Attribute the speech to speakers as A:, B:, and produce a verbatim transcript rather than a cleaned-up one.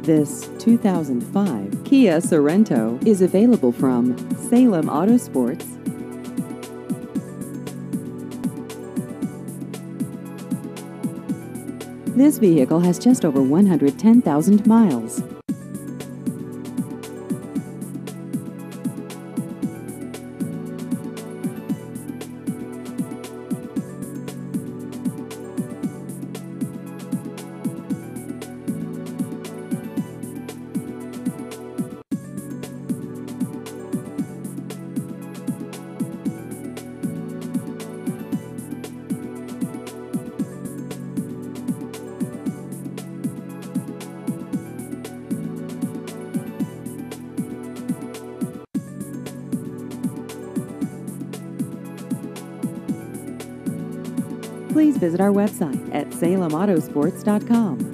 A: This two thousand five Kia Sorento is available from Salem Auto Sports. This vehicle has just over one hundred ten thousand miles. Please visit our website at salem autosports dot com.